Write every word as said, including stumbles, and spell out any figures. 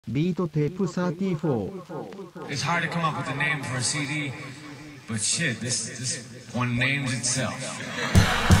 Beat Tape thirty-four. It's hard to come up with a name for a C D, but shit, this, this one names itself.